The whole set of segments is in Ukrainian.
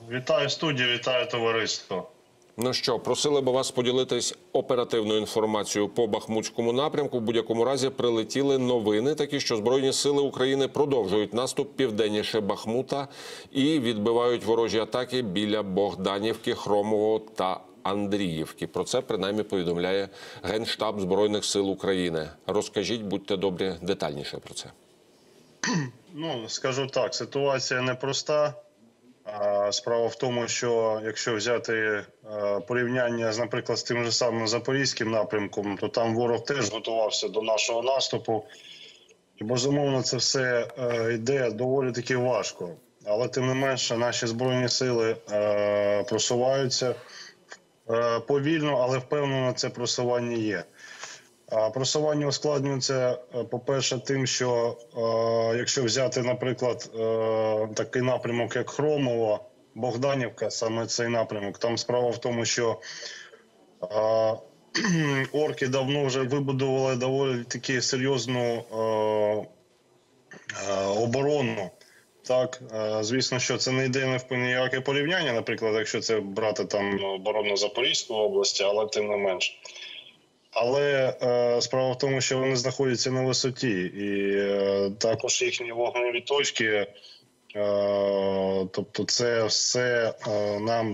Вітаю студію, вітаю товариство. Ну що, просили би вас поділитись оперативною інформацією по Бахмутському напрямку. В будь-якому разі прилетіли новини такі, що Збройні сили України продовжують наступ південніше Бахмута і відбивають ворожі атаки біля Богданівки, Хромового та Андріївки. Про це, принаймні, повідомляє Генштаб Збройних сил України. Розкажіть, будьте добрі, детальніше про це. Ну, скажу так, ситуація непроста. Справа в тому, що якщо взяти порівняння, наприклад, з тим же самим Запорізьким напрямком, то там ворог теж готувався до нашого наступу. І, безумовно, це все йде доволі таки важко. Але, тим не менше, наші Збройні сили просуваються повільно, але впевнено, це просування є. Просування ускладнюється, по-перше, тим, що якщо взяти, наприклад, такий напрямок, як Хромово, Богданівка, саме цей напрямок, там справа в тому, що орки давно вже вибудували доволі таки серйозну оборону. Так, звісно, що це не йде в ніяке порівняння, наприклад, якщо це брати там оборону Запорізької області, але тим не менше. Але справа в тому, що вони знаходяться на висоті, і також їхні вогневі точки, тобто це все нам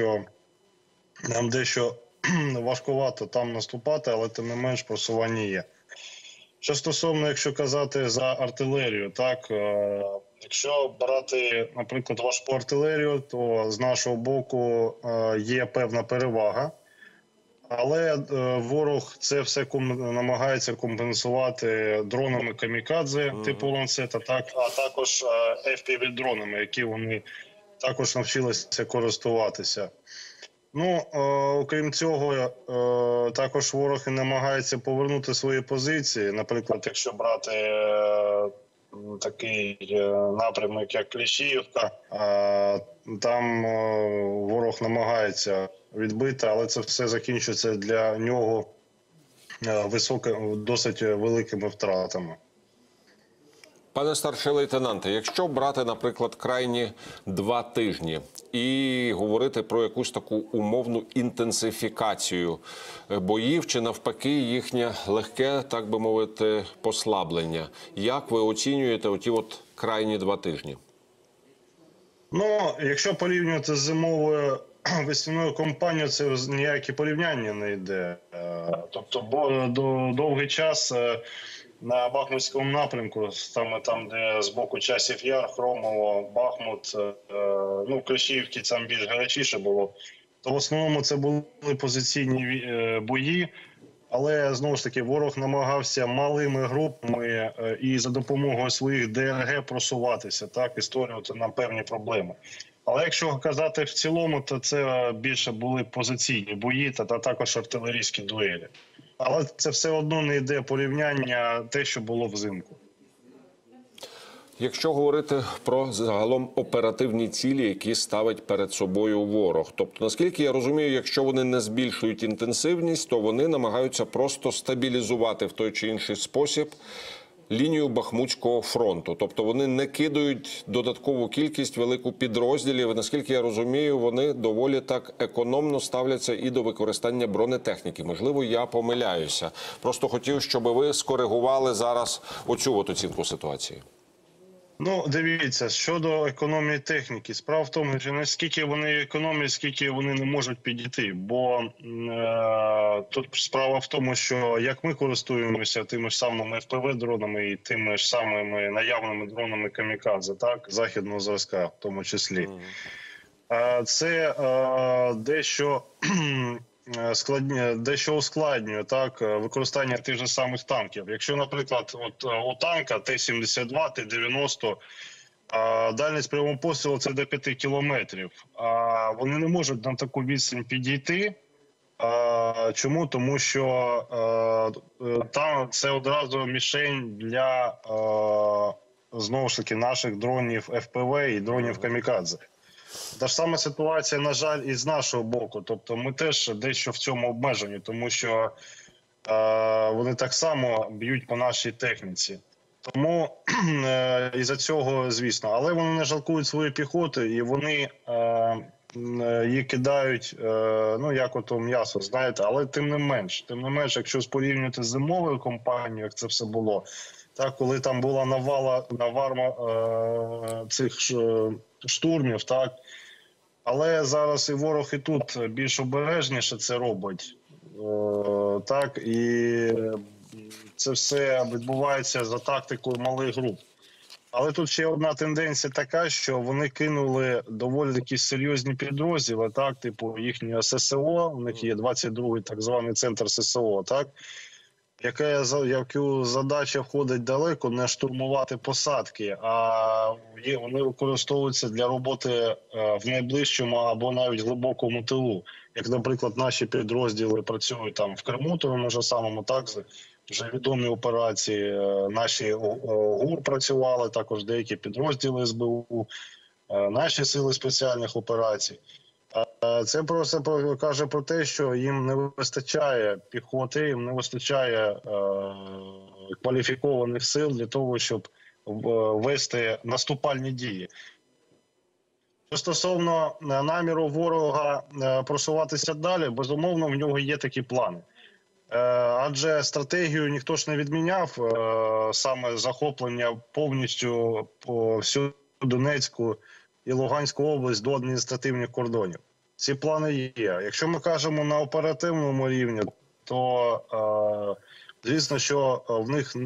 дещо важкувато там наступати, але тим не менш просування є. Що стосовно, якщо казати за артилерію, так, якщо брати, наприклад, важку артилерію, то з нашого боку є певна перевага. Але ворог це все намагається компенсувати дронами камікадзе типу ланцета, так, а також FPV-дронами, які вони також навчилися користуватися. Ну, окрім цього, також ворог і намагається повернути свої позиції. Наприклад, якщо брати такий напрямок, як Кліщіївка, там ворог намагається відбити, але це все закінчується для нього досить великими втратами. Пане старший лейтенанте, якщо брати, наприклад, крайні 2 тижні і говорити про якусь таку умовну інтенсифікацію боїв чи навпаки їхнє легке, так би мовити, послаблення, як ви оцінюєте оті от крайні 2 тижні? Ну, якщо порівнювати з зимовою весняною кампанією, це ніякі порівняння не йде. Тобто довгий час на Бахмутському напрямку, саме там, де з боку Часів Яр, Хромово, Бахмут, ну, Кліщіївки там більш гарячіше було, то в основному це були позиційні бої, але, знову ж таки, ворог намагався малими групами і за допомогою своїх ДРГ просуватися, так, і створювати нам певні проблеми. Але якщо казати в цілому, то це більше були позиційні бої та також артилерійські дуелі. Але це все одно не йде порівняння те, що було взимку. Якщо говорити про загалом оперативні цілі, які ставить перед собою ворог. Тобто, наскільки я розумію, якщо вони не збільшують інтенсивність, то вони намагаються просто стабілізувати в той чи інший спосіб лінію Бахмутського фронту. Тобто вони не кидають додаткову кількість, велику підрозділів. Наскільки я розумію, вони доволі так економно ставляться і до використання бронетехніки. Можливо, я помиляюся. Просто хотів, щоб ви скоригували зараз оцю от оцінку ситуації. Ну, дивіться, щодо економії техніки, справа в тому, що не скільки вони економять, скільки вони не можуть підійти. Бо тут справа в тому, що як ми користуємося тими ж самими ФПВ-дронами і тими ж самими наявними дронами камікадзе, так, західного зразка в тому числі, це дещо ускладнює, так, використання тих же самих танків. Якщо, наприклад, у танка Т-72, Т-90, дальність прямого пострілу – це до 5 кілометрів. Вони не можуть на таку відстань підійти. Чому? Тому що там це одразу мішень для, знову ж таки, наших дронів ФПВ і дронів камікадзе. Та ж сама ситуація, на жаль, і з нашого боку. Тобто ми теж дещо в цьому обмежені, тому що вони так само б'ють по нашій техніці. Тому із-за цього, звісно, але вони не жалкують свою піхоту, і вони її кидають, ну як ото м'ясо, знаєте, але тим не менш, якщо порівнювати з зимовою кампанією, як це все було, так, коли там була наварма цих штурмів, так, але зараз і ворог і тут більш обережніше це робить, так, і це все відбувається за тактикою малих груп. Але тут ще одна тенденція така, що вони кинули доволі такі серйозні підрозділи, так, типу їхнього ССО, у них є 22-й так званий центр ССО, так, яку задача входить далеко, не штурмувати посадки, а вони використовуються для роботи в найближчому або навіть глибокому тилу. Як, наприклад, наші підрозділи працюють там в Криму, тому ж самому, так, вже відомі операції. Наші ГУР працювали, також деякі підрозділи СБУ, наші сили спеціальних операцій. Це просто каже про те, що їм не вистачає піхоти, їм не вистачає кваліфікованих сил для того, щоб вести наступальні дії. Стосовно наміру ворога просуватися далі, безумовно, в нього є такі плани. Адже стратегію ніхто ж не відміняв, саме захоплення повністю по всю Донецьку і Луганську область до адміністративних кордонів. Ці плани є. Якщо ми кажемо на оперативному рівні, то звісно, що в них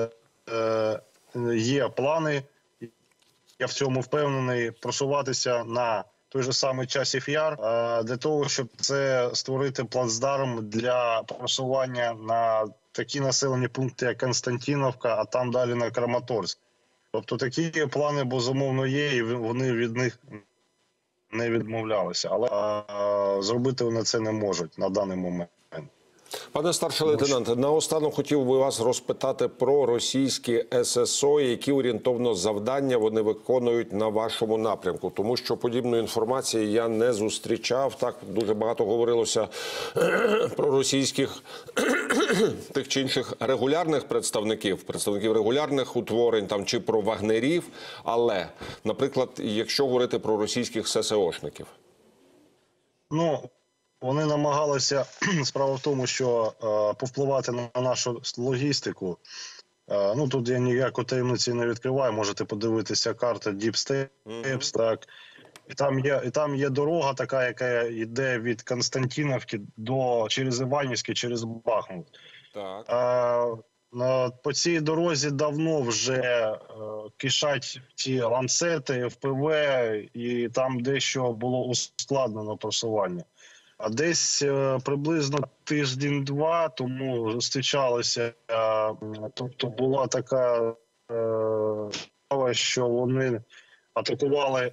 є плани, я в цьому впевнений, просуватися на той же самий Часів Яр, для того, щоб це створити плацдарм для просування на такі населені пункти, як Константинівка, а там далі на Краматорськ. Тобто такі плани, безумовно, є, і вони від них не відмовлялися. Але зробити вони це не можуть на даний момент. Пане старший лейтенанте, наостанок хотів би вас розпитати про російські ССО, які орієнтовно завдання вони виконують на вашому напрямку. Тому що подібної інформації я не зустрічав. Так, дуже багато говорилося про російських тих чи інших регулярних представників регулярних утворень там, чи про вагнерів. Але, наприклад, якщо говорити про російських ССОшників. Ну, вони намагалися, справа в тому, що повпливати на нашу логістику. Ну, тут я ніяку таємниці не відкриваю, можете подивитися карта Deep Steps, так. І там є дорога така, яка йде від Константинівки через Іванівське, через Бахмут. Так. По цій дорозі давно вже кишать ті ланцети, ФПВ, і там дещо було ускладнено просування. А десь приблизно тиждень-два тому зустрічалися, тобто була така справа, що вони атакували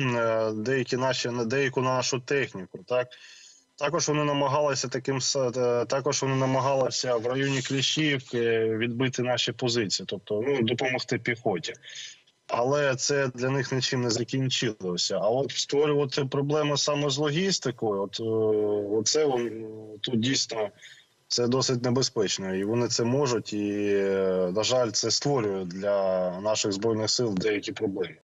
деяку нашу техніку. Так? Також вони намагалися в районі Кліщівки відбити наші позиції, тобто допомогти піхоті. Але це для них нічим не закінчилося. А от створювати проблеми саме з логістикою, тут дійсно це досить небезпечно. І вони це можуть, і, на жаль, це створює для наших Збройних сил деякі проблеми.